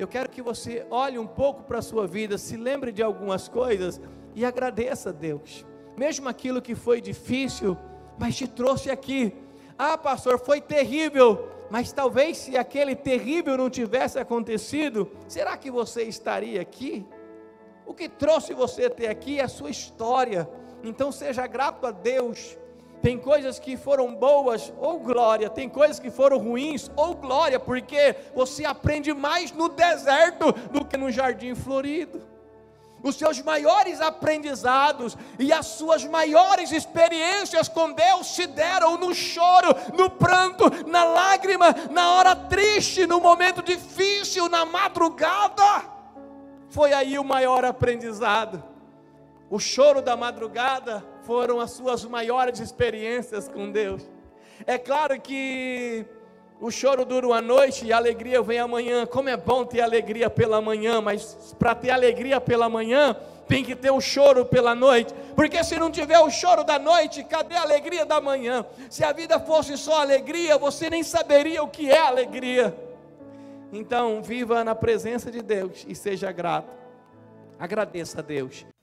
eu quero que você olhe um pouco para a sua vida, se lembre de algumas coisas e agradeça a Deus. Mesmo aquilo que foi difícil, mas te trouxe aqui. Ah, pastor, foi terrível, mas talvez se aquele terrível não tivesse acontecido, será que você estaria aqui? O que trouxe você até aqui é a sua história. Então seja grato a Deus. Tem coisas que foram boas, ou glória, tem coisas que foram ruins, ou glória, porque você aprende mais no deserto do que no jardim florido. Os seus maiores aprendizados e as suas maiores experiências com Deus se deram no choro, no pranto, na lágrima, na hora triste, no momento difícil, na madrugada. Foi aí o maior aprendizado. O choro da madrugada foram as suas maiores experiências com Deus. É claro que o choro dura uma noite e a alegria vem amanhã. Como é bom ter alegria pela manhã, mas para ter alegria pela manhã, tem que ter o choro pela noite. Porque se não tiver o choro da noite, cadê a alegria da manhã? Se a vida fosse só alegria, você nem saberia o que é alegria. Então, viva na presença de Deus e seja grato. Agradeça a Deus.